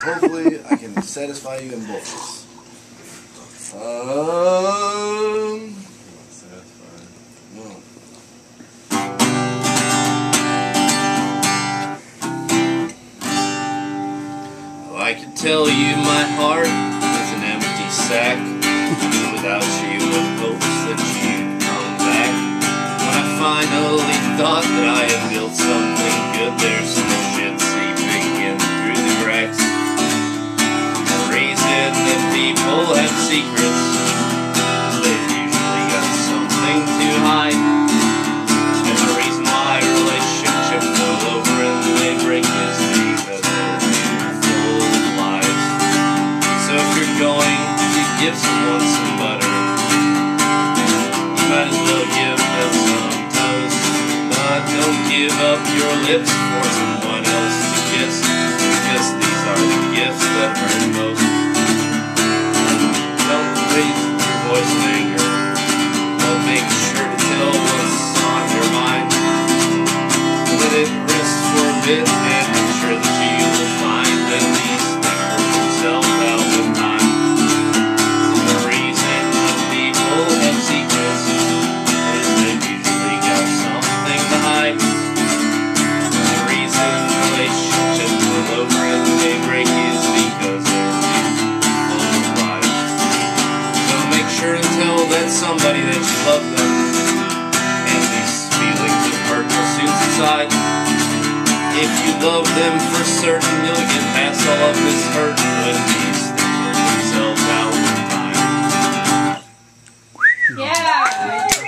Hopefully, I can satisfy you in both ways. No. Oh, I could tell you my heart is an empty sack. Without you, in hopes that you'd come back. When I finally thought that I had built something good, there's still shit seeping in through the cracks. The reason that people have secrets is they've usually got something to hide. And the reason why relationships go over and they break is because they're full of lies. So if you're going to give someone some butter, you might as well give them some toast. But don't give up your lips for someone else to kiss, because these are the gifts that hurt most. Don't raise your voice in anger, but make sure to tell what's on your mind. Let it rest for a bit, and I'm sure that you will find that these things work themselves out with time. The reason that people have secrets is they've usually got something to hide. The reason relationships roll over and they break is because they're full of lies. So make sure to tell that somebody that you love them, and these feelings of hurt will soon subside. If you love them for certain, you'll get past all of this hurt when these things work themselves out with time. Yeah!